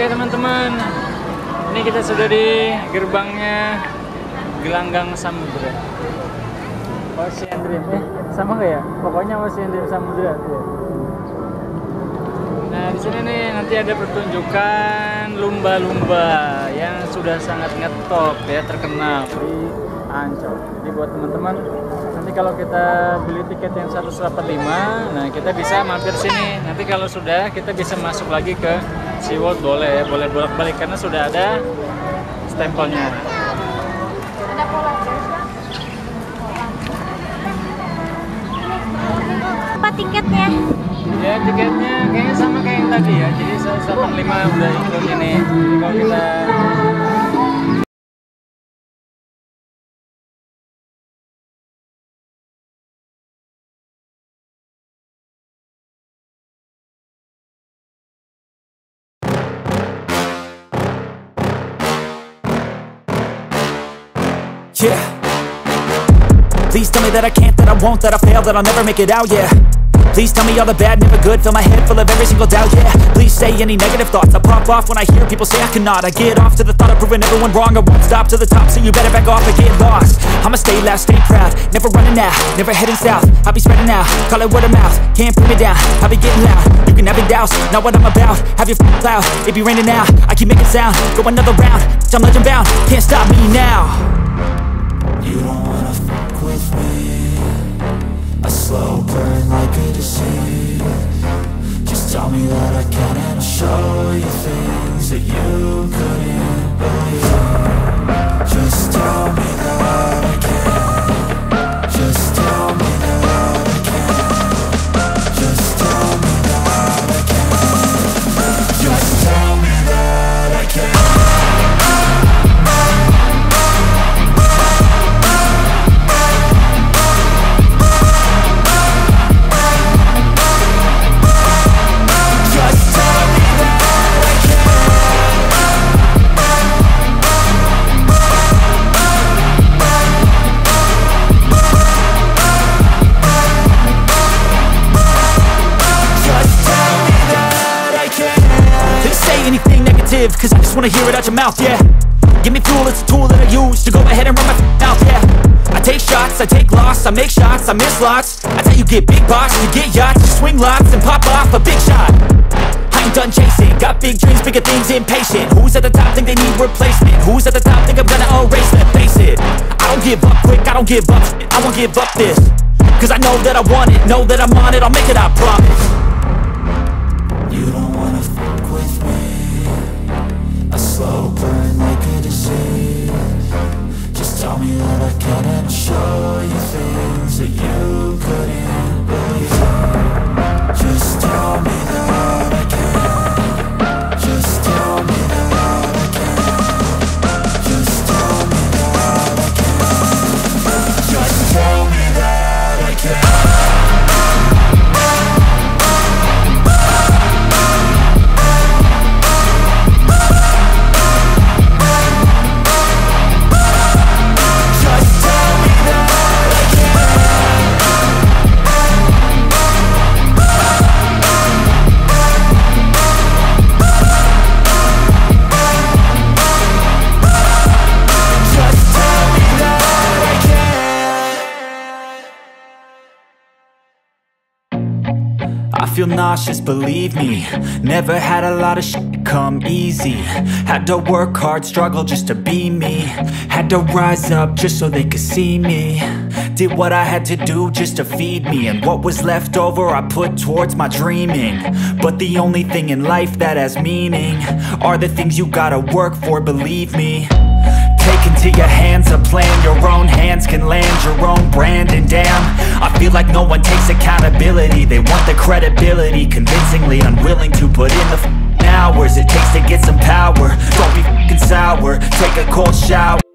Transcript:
Oke teman-teman, ini kita sudah di gerbangnya Gelanggang Samudra. Ocean Dream, sama nggak ya? Pokoknya Ocean Dream Samudra. Nah di sini nih nanti ada pertunjukan lumba-lumba yang sudah sangat ngetop ya, terkenal di Ancol. Jadi buat teman-teman, nanti kalau kita beli tiket yang 145, nah kita bisa mampir sini. Nanti kalau sudah, kita bisa masuk lagi ke SeaWorld, boleh ya, boleh bolak-balik karena sudah ada stempelnya. Apa tiketnya? Ya tiketnya kayaknya sama kayak yang tadi ya, jadi 185 udah ikut ini. Jadi kalau kita yeah. Please tell me that I can't, that I won't, that I fail, that I'll never make it out, yeah. Please tell me all the bad, never good, fill my head full of every single doubt, yeah. Please say any negative thoughts, I pop off when I hear people say I cannot. I get off to the thought of proving everyone wrong, I won't stop to the top, so you better back off and get lost. I'ma stay loud, stay proud, never running out, never heading south. I'll be spreading out, call it word of mouth, can't put me down, I'll be getting loud. You can have it douse, not what I'm about, have your cloud, it be raining now. I keep making sound, go another round, I'm legend bound, can't stop me now. You don't wanna fuck with me, a slow burn like a disease. Just tell me that I can and I'll show you things that you couldn't believe. Just tell me that I can. Just tell me that I can. Just tell me that I can. Just tell me that I can. Cause I just wanna hear it out your mouth, yeah. Give me fuel, it's a tool that I use to go ahead and run my mouth, yeah. I take shots, I take loss, I make shots, I miss lots. That's how you get big box, you get yachts, you swing lots and pop off a big shot. I ain't done chasing, got big dreams, bigger things, impatient. Who's at the top think they need replacement? Who's at the top think I'm gonna erase them? Face it, I don't give up quick, I don't give up, I won't give up this. Cause I know that I want it, know that I'm on it, I'll make it, I promise. You don't wanna fuck with me, a slow burn like a disease. Just tell me that I can and I'll show you things that you couldn't believe. Just tell me that I can. Just tell me that I can. Just tell me that I can. Just tell me that I can. I feel nauseous, believe me. Never had a lot of shit come easy. Had to work hard, struggle just to be me. Had to rise up just so they could see me. Did what I had to do just to feed me. And what was left over I put towards my dreaming. But the only thing in life that has meaning are the things you gotta work for, believe me. Take into your hands a plan, your own hands can land your own brand. And damn, I feel like no one takes accountability. They want the credibility, convincingly unwilling to put in the hours it takes to get some power. Don't be f***ing sour, take a cold shower.